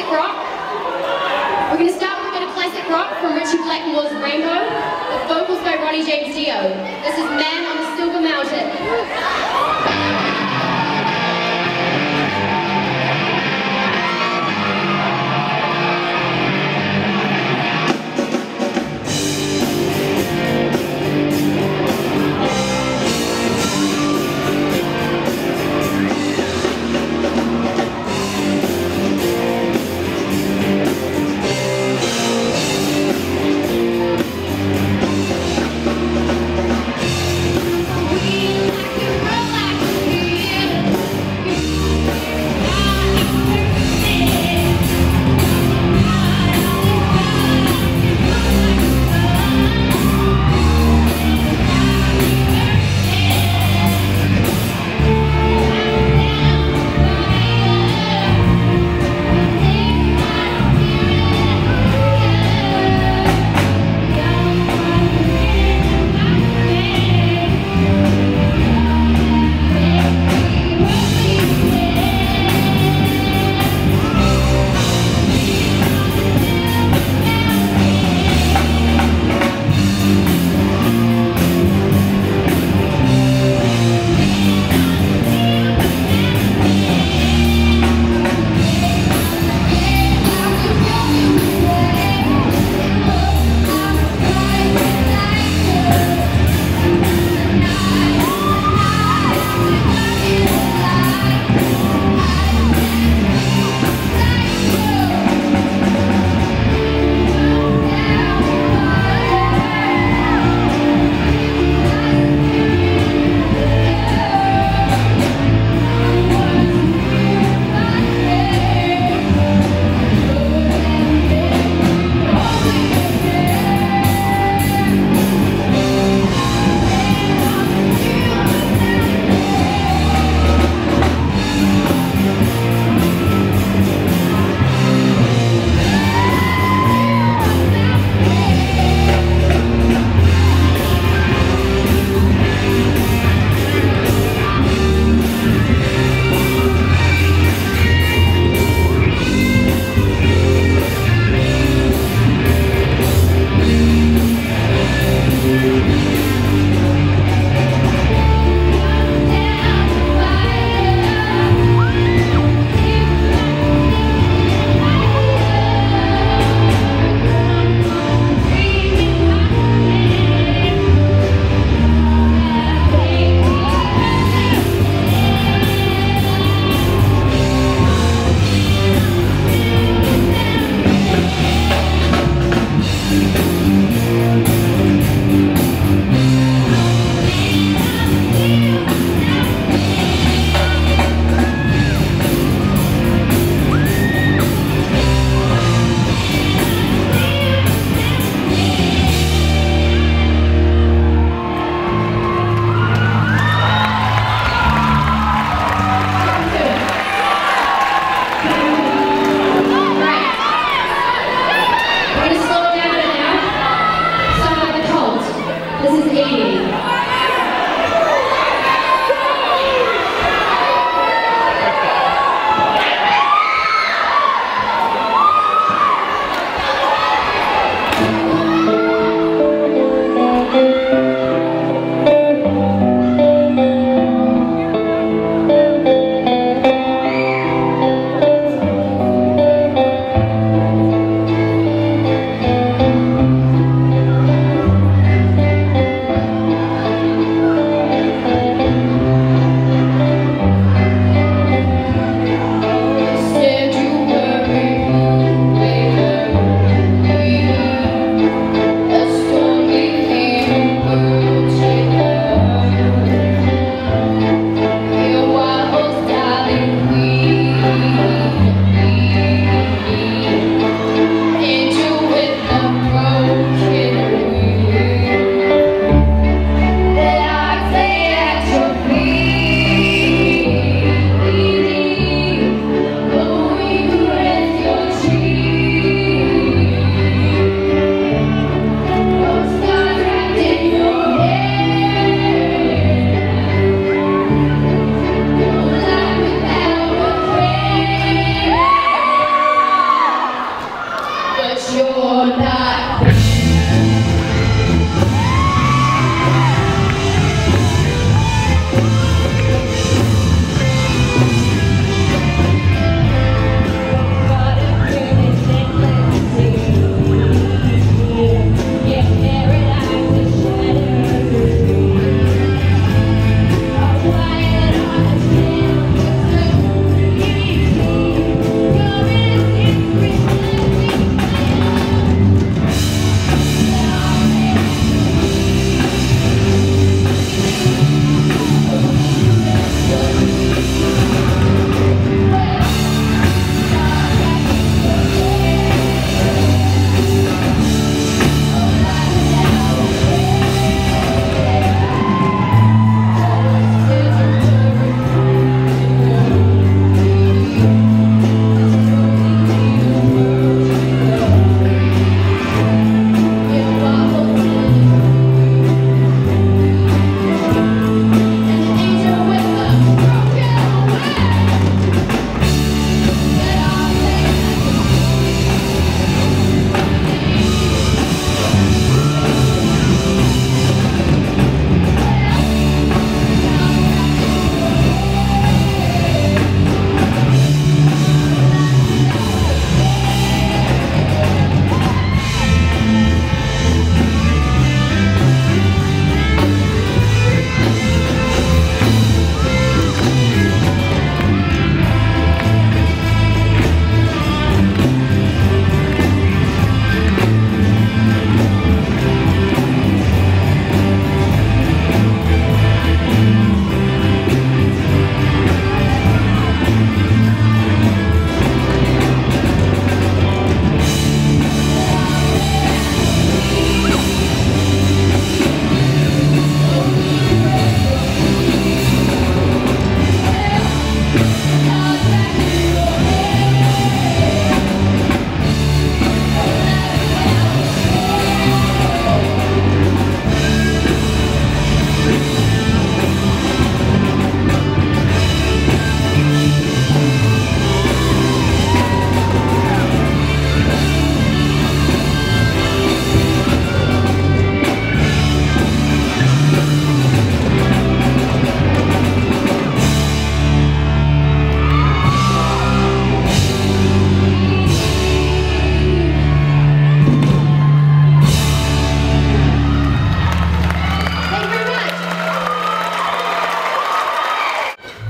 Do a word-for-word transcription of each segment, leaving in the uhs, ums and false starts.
classic rock. We're going to start with a bit of classic rock from Richie Blackmore's Rainbow, with vocals by Ronnie James Dio. This is Man on the Silver Mountain. We like to roll like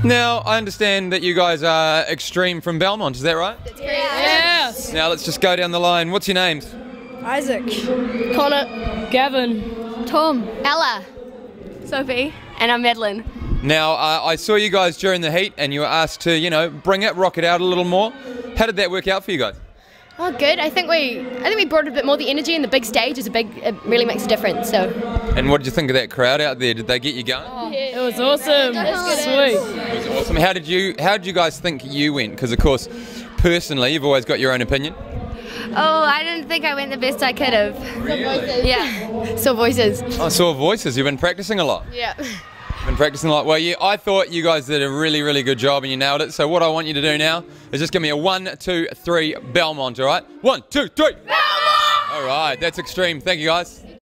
Now, I understand that you guys are Extreme from Belmont, is that right? That's great. Yes. Now, let's just go down the line. What's your names? Isaac. Connor. Gavin. Tom. Ella. Sophie. And I'm Madeline. Now, uh, I saw you guys during the heat and you were asked to, you know, bring it, rock it out a little more. How did that work out for you guys? Oh, good. I think we, I think we brought a bit more. The energy in the big stage is a big. It really makes a difference. So. And what did you think of that crowd out there? Did they get you going? Oh, it was awesome. Sweet. It was awesome. How did you? How did you guys think you went? Because of course, personally, you've always got your own opinion. Oh, I didn't think I went the best I could have. Really? Yeah. So voices. I saw voices. You've been practicing a lot. Yeah. Been practicing a lot. Well, yeah, I thought you guys did a really, really good job and you nailed it. So what I want you to do now is just give me a one, two, three, Belmont. All right? One, two, three. Belmont! All right, that's Extreme. Thank you, guys.